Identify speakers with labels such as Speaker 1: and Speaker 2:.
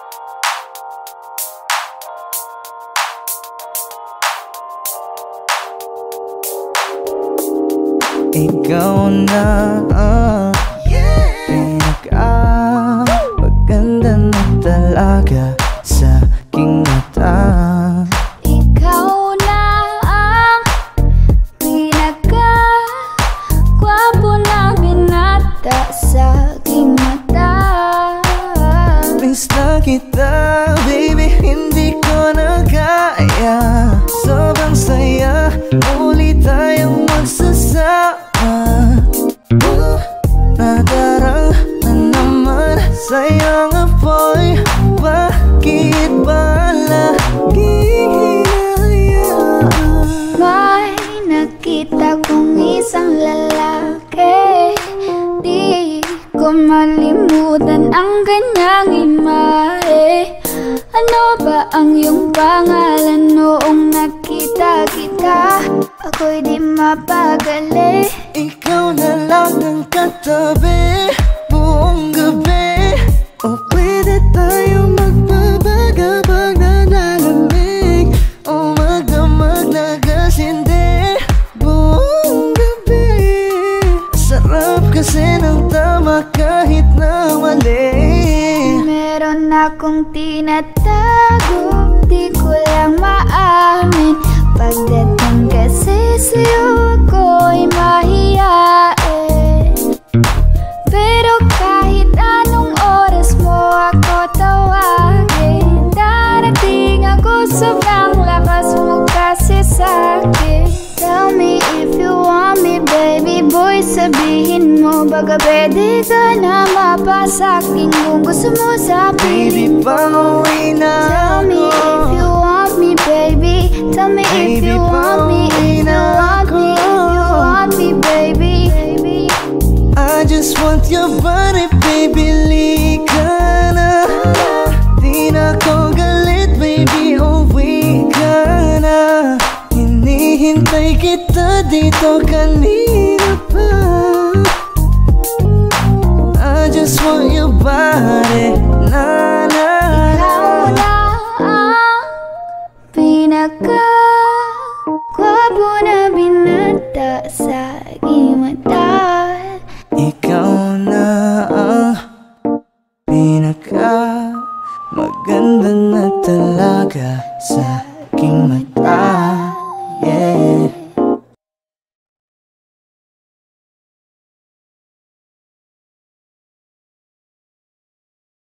Speaker 1: Ikaw na maganda na talaga sa aking mata.
Speaker 2: Ikaw na ang pinaka-gwapo na binata sa aking mata.
Speaker 1: Miss na kita, baby, hindi ko na kaya. Sobrang saya, muli tayong magsasama. Nadarang na naman sayang apoy. Bakit ba laging hinayaan?
Speaker 2: May nakita kong isang lalaki, di ko malimutan ang kanyang imahe. Ano ba ang iyong pangalan noong nakita kita? Ako'y di mapagali.
Speaker 1: Ikaw na lang ang katabi buong gabi. O pwede tayo magpabagabag na lalamig, o magdamag na gasindi buong gabi. Sarap kasi ng tama kahit na mali.
Speaker 2: Meron akong tinatago, di ko lang maamin. Pagdating kasi sa'yo ako'y mahiyain. Pero kahit anong oras mo ako tawagin, darating ako, sobrang lakas mo kasi sa'kin. Tell me if you want me, baby boy, sabihin mo. Baka pwede ka na mapasakin kung gusto mo sa piling
Speaker 1: Baby, pauwi na
Speaker 2: Tell me if you want me, baby. Tell me if you want me, if you want me, if you want me, baby.
Speaker 1: I just want your body, baby, lika na. Di na ko galit, baby, uwi ka na. Hinihintay kita dito kanina pa. I just want your body, na na.
Speaker 2: Ikaw na ang pinaka-gwapo na binata sa aking mata.
Speaker 1: Ikaw na ang pinaka maganda na talaga sa aking mata.